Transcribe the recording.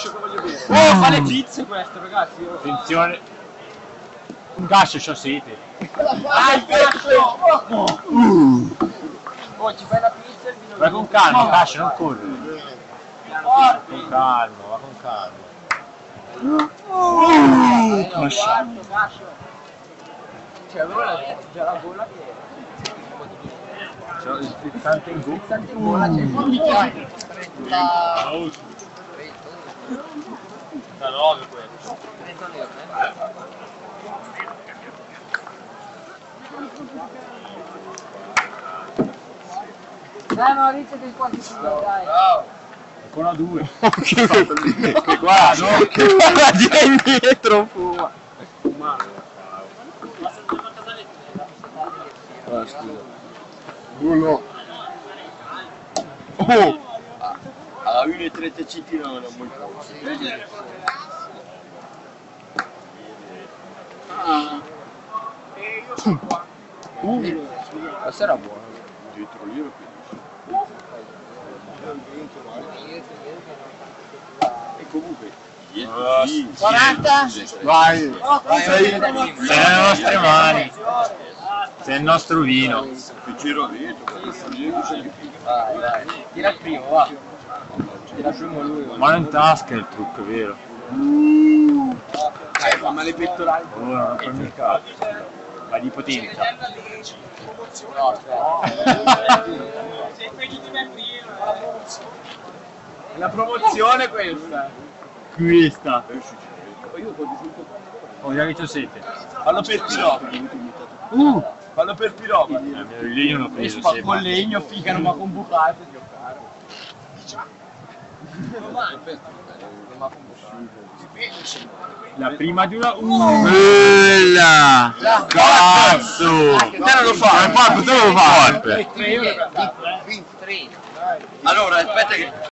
gascio che voglio bere. Oh, fa le pizze questo, ragazzi. Attenzione. Un gascio, c'ho sete. Ah, il gascio! Oh, ci fai la pizza e il vino. Vai con calma, gascio, non corri. Con calma, va con calma. Gascio. Cioè, allora già la gola che... C'ho il frizzante in gola. Tante in gola, c'è il bicchiere. 39 questo. Dai Maurizio che quanti ci dai. Ancora 2. Che guarda, che guarda di indietro fuma. Ah, scusa. Uno. Oh! Alla 1,35 non è molto. Questa era buona. Dietro lì lo e comunque dietro sì, 40? Vai! Sei nelle nostre mani. Sei il nostro vino. che giro dentro, Vai. Tira il primo, va. Tira il primo lui. Mano in tasca è il trucco, vero? Ma le pettorali. Oh, non rompermi il cazzo. Vai di potenza. No, aspetta. La promozione questa. Questa. Oh, già che c'ho sete. Fallo per piromani. Fallo per piromani. Il legno l'ho preso Con sempre. legno, figa, non mi ha convocato. La prima di una... Bella! Cazzo! te non lo fai, Te lo fai! Tre. allora aspetta che